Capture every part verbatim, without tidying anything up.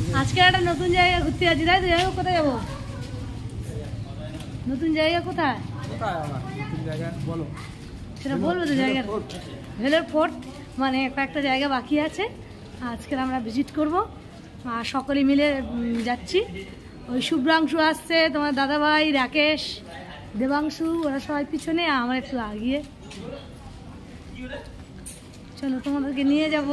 আজকে একটা নতুন জায়গা ঘুরতে যাচ্ছি, তাই তো? যাবো কোথায় যাবো? নতুন জায়গা কোথায়? সেটা বলবো তো জায়গা। ভেলোর ফোর্ট, মানে কয়েকটা জায়গা বাকি আছে, আজকে আমরা ভিজিট করব। আর সকলে মিলে যাচ্ছি। ওই শুভ্রাংশু আসছে, তোমার দাদাভাই, রাকেশ, দেবাংশু, ওরা সবাই পিছনে, আমরা একটু আগিয়ে। চলো তোমাদেরকে নিয়ে যাব।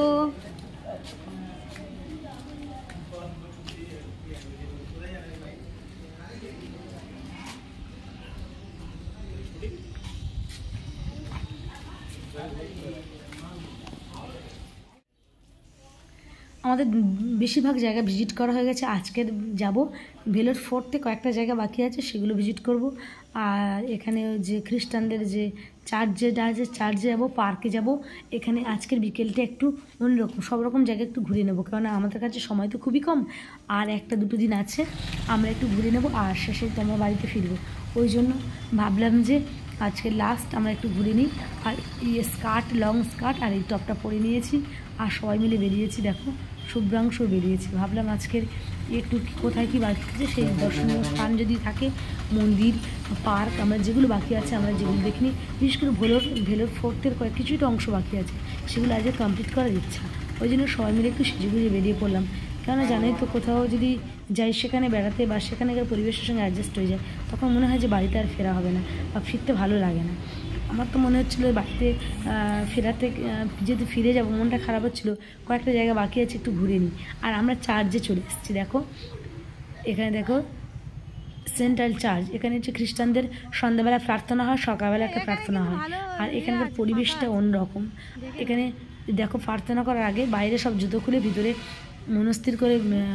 আমাদের বেশিরভাগ জায়গা ভিজিট করা হয়ে গেছে। আজকে যাব ভেলোর ফোর্টে, কয়েকটা জায়গা বাকি আছে, সেগুলো ভিজিট করব। আর এখানে যে খ্রিস্টানদের যে চার্চ যেটা আছে, চার্চে যাব, পার্কে যাব। এখানে আজকের বিকেলটা একটু অন্যরকম, সব রকম জায়গা একটু ঘুরে নেবো, কেননা আমাদের কাছে সময় তো খুবই কম, আর একটা দুটো দিন আছে, আমরা একটু ঘুরে নেবো আর শেষে তো আমরা বাড়িতে ফিরবো। ওই জন্য ভাবলাম যে আজকে লাস্ট আমরা একটু ঘুরে নিই। আর এই স্কার্ট, লং স্কার্ট আর এই টপটা পরে নিয়েছি, আর সবাই মিলে বেরিয়েছি। দেখো শুভ্রাংশ বেরিয়েছে। ভাবলাম আজকের একটু কোথায় কী বাকি আছে সেই দর্শনীয় স্থান যদি থাকে, মন্দির, পার্ক, আমরা যেগুলো বাকি আছে আমরা যেগুলো দেখিনি, বিশেষ করে ভেলোর ভেলোর ফোর্টের কয়েক কিছুটা অংশ বাকি আছে, সেগুলো আজকে কমপ্লিট করার ইচ্ছা। ওই জন্য সবাই মিলে একটু সেজে গুজে বেরিয়ে পড়লাম। কেননা জানোই তো, কোথাও যদি যাই সেখানে বেড়াতে বা সেখানকার পরিবেশের সঙ্গে অ্যাডজাস্ট হয়ে যায়, তখন মনে হয় যে বাড়িতে আর ফেরা হবে না বা ফিরতে ভালো লাগে না। আমার তো মনে হচ্ছিলো বাড়িতে ফেরাতে, যেহেতু ফিরে যাবো, মনটা খারাপ হচ্ছিলো, কয়েকটা জায়গা বাকি আছে একটু ঘুরে নিই। আর আমরা চার্চে চলে এসেছি। দেখো এখানে দেখো সেন্ট্রাল চার্চ, এখানে হচ্ছে খ্রিস্টানদের সন্ধ্যাবেলা প্রার্থনা হয়, সকালবেলা একটা প্রার্থনা হয়। আর এখানকার পরিবেশটা অন্যরকম। এখানে দেখো প্রার্থনা করার আগে বাইরে সব জুতো খুলে ভিতরে মনস্থির করে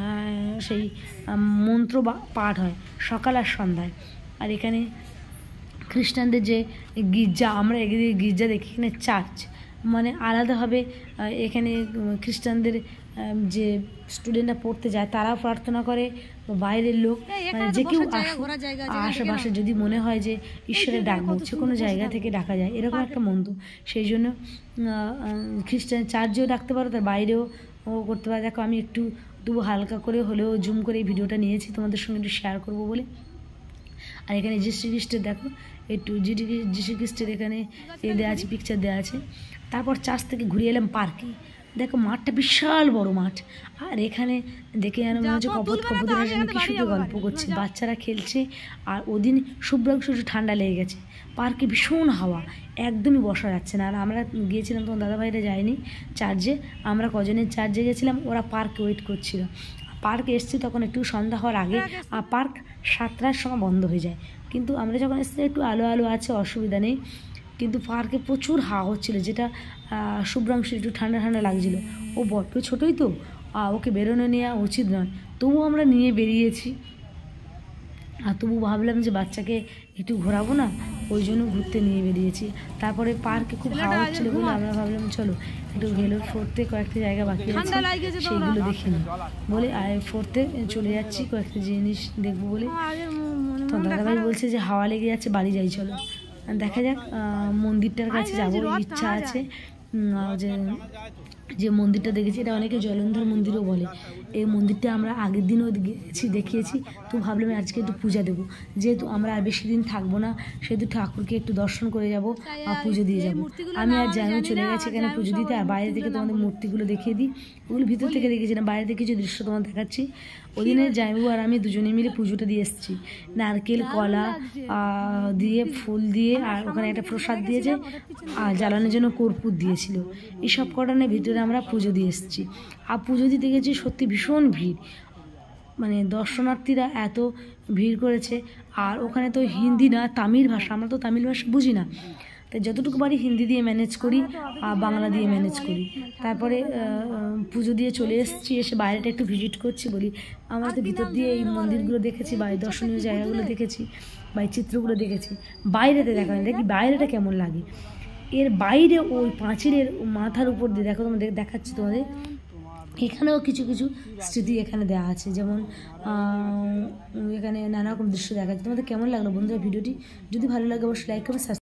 সেই মন্ত্র বা পাঠ হয় সকাল আর সন্ধ্যায়। আর এখানে খ্রিস্টানদের যে গির্জা, আমরা এগিয়ে গির্জা দেখি, এখানে চার্চ মানে আলাদাভাবে। এখানে খ্রিস্টানদের যে স্টুডেন্টরা পড়তে যায় তারাও প্রার্থনা করে, বাইরের লোক মানে যে কেউ আশেপাশে যদি মনে হয় যে ঈশ্বরের ডাকবো, যে কোনো জায়গা থেকে ডাকা যায়, এরকম একটা মন্দির। সেই জন্য খ্রিস্টান চার্চেও ডাকতে পারো, তার বাইরেও ও করতে পারে। দেখো আমি একটু তবু হালকা করে হলেও জুম করে এই ভিডিওটা নিয়েছি তোমাদের সঙ্গে একটু শেয়ার করবো বলে। আর এখানে যীশু খ্রিস্টের দেখো একটু যীশু খ্রিস্টের এখানে এ দেওয়া আছে, পিকচার দেওয়া আছে। তারপর চার্চ থেকে ঘুরে এলাম পার্কে। দেখো মাঠটা বিশাল বড় মাঠ, আর এখানে দেখে যেন মনে হচ্ছে কপত কপতিরা যেন কিশোরকে গল্প করছে, বাচ্চারা খেলছে। আর ওদিন শুভ্রাংশু একটু ঠান্ডা লেগে গেছে, পার্কে ভীষণ হাওয়া, একদমই বসা যাচ্ছে না। আর আমরা গিয়েছিলাম, তখন দাদাভাইরা যায়নি চার্চে, আমরা কজনের চার্চে গেছিলাম, ওরা পার্কে ওয়েট করছিল। পার্কে এসেছি তখন একটু সন্ধ্যা হওয়ার আগে, আর পার্ক সাতটার সময় বন্ধ হয়ে যায়, কিন্তু আমরা যখন এসেছি একটু আলো আলো আছে, অসুবিধা নেই। কিন্তু পার্কে প্রচুর হাওয়া হচ্ছিলো, যেটা শুভ্রাংশু একটু ঠান্ডা ঠান্ডা লাগছিলো। ও বড্ড ছোটোই তো, ওকে বেরোনো নেওয়া উচিত নয়, তবুও আমরা নিয়ে বেরিয়েছি। আর তবু ভাবলাম যে বাচ্চাকে একটু ঘোরাবো না, ওই জন্য ঘুরতে নিয়ে বেরিয়েছি। তারপরে পার্কে খুব হাওয়া হচ্ছিলো বলে আমরা ভাবলাম চলো একটু ভেলোর ফোর্টে কয়েকটা জায়গা বাকি আছে সেইগুলো দেখে নিই বলে আর ফোর্টে চলে যাচ্ছি, কয়েকটা জিনিস দেখবো বলে। তো দাদাভাই বলছে যে হাওয়া লেগে যাচ্ছে, বাড়ি যাই চলো। দেখা যাক, মন্দিরটার কাছে যাবো, ইচ্ছা আছে। যে যে মন্দিরটা দেখেছি, এটা অনেকে জলন্ধর মন্দিরও বলে। এই মন্দিরটা আমরা আগের দিনও গেছি, দেখিয়েছি। তো ভাবলাম আজকে একটু পূজা দেবো, যেহেতু আমরা আর বেশি দিন থাকবো না, সেহেতু ঠাকুরকে একটু দর্শন করে যাব আর পুজো দিয়ে যাব। আমি আর জানি চলে গেছি এখানে পুজো দিতে। আর বাইরে থেকে তোমাদের মূর্তিগুলো দেখিয়ে দিই, ওগুলো ভিতর থেকে দেখেছিলাম, বাইরে থেকে কিছু দৃশ্য তোমার দেখাচ্ছি। ওদিনে জামাইবাবু আর আমি দুজনে মিলে পুজোটা দিয়ে এসেছি, নারকেল কলা দিয়ে, ফুল দিয়ে, আর ওখানে একটা প্রসাদ দিয়েছে, আর জ্বালানোর জন্য কর্পূর দিয়েছিল। এইসব কারণে ভিতরে আমরা পুজো দিয়ে এসেছি। আর পুজো দিতে গেছি, সত্যি ভীষণ ভিড়, মানে দর্শনার্থীরা এত ভিড় করেছে। আর ওখানে তো হিন্দি না, তামিল ভাষা, আমরা তো তামিল ভাষা বুঝি না, তাই যতটুকু পারি হিন্দি দিয়ে ম্যানেজ করি আর বাংলা দিয়ে ম্যানেজ করি। তারপরে পুজো দিয়ে চলে এসেছি, এসে বাইরেটা একটু ভিজিট করছি বলি। আমরা তো ভিতর দিয়ে এই মন্দিরগুলো দেখেছি, বা দর্শনীয় জায়গাগুলো দেখেছি, বা এই চিত্রগুলো দেখেছি, বাইরেতে দেখা হয়, দেখি বাইরেটা কেমন লাগে। এর বাইরে ওই পাঁচিলের মাথার উপর দিয়ে দেখো, তোমাদের দেখাচ্ছি তোমাদের, এখানেও কিছু কিছু স্মৃতি এখানে দেওয়া আছে, যেমন এখানে নানা রকম দৃশ্য দেখা যাচ্ছে। তোমাদের কেমন লাগলো বন্ধুরা ভিডিওটি? যদি ভালো লাগে অবশ্যই লাইক করবে।